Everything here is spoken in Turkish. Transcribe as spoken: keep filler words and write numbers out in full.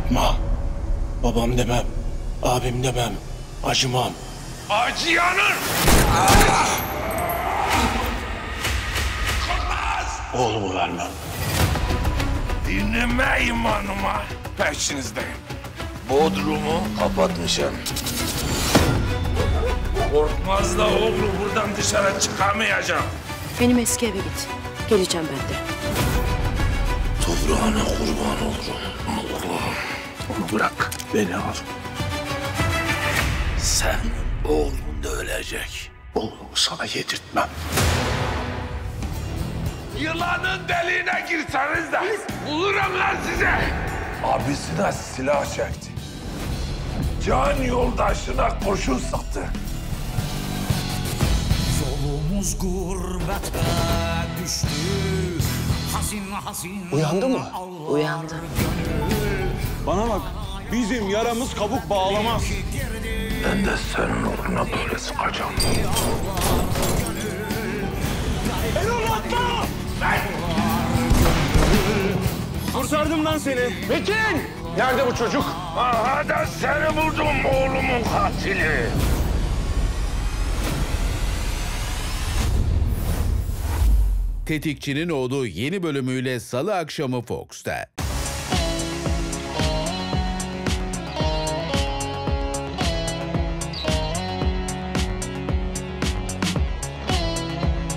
Yapma. Babam demem, abim demem, acımam. Acıyanın! Korkmaz! Oğlumu vermem. Dinleme imanıma peşinizdeyim. Bodrumu kapatmışım. Korkmaz'la oğlu buradan dışarı çıkamayacak. Benim eski eve git. Geleceğim ben de. Toprağına kurban olurum. Allah'ım. Onu bırak. Beni al. Sen oğlun da ölecek. Oğlumu sana yedirtmem. Yılanın deliğine girseniz de bulurum lan size. Abisine silah çekti. Can yoldaşına kurşun sıktı. Yolumuz gurbete düştü. Hasin hasin. Uyandı mı? Uyandı. Bana bak, bizim yaramız kabuk bağlamaz. Ben de senin uğruna böyle sıkacağım. Erol atla! Kurtardım lan seni. Metin! Nerede bu çocuk? Aha da seni buldum oğlumun katili. Tetikçinin Oğlu Yeni bölümüyle Salı akşamı Fox'ta.